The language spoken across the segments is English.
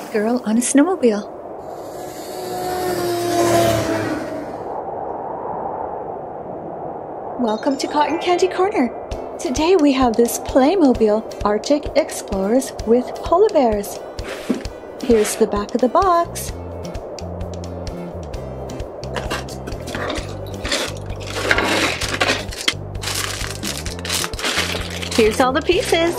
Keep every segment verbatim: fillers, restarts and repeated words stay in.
Girl on a snowmobile. Welcome to Cotton Candy Corner. Today we have this Playmobil Arctic Explorers with polar bears. Here's the back of the box. Here's all the pieces.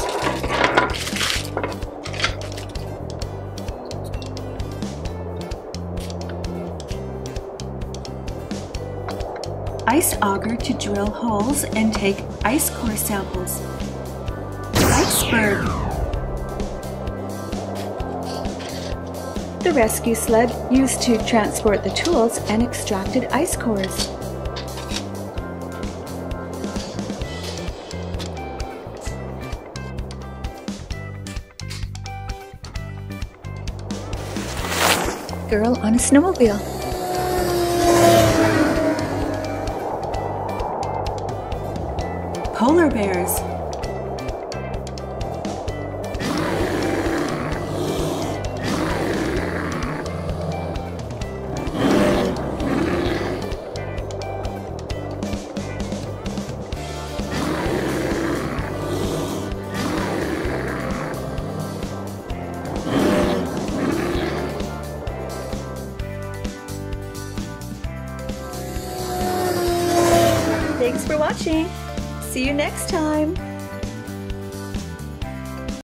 Ice auger to drill holes and take ice core samples. Iceberg. The rescue sled used to transport the tools and extracted ice cores. Girl on a snowmobile. Polar bears. Thanks for watching. See you next time.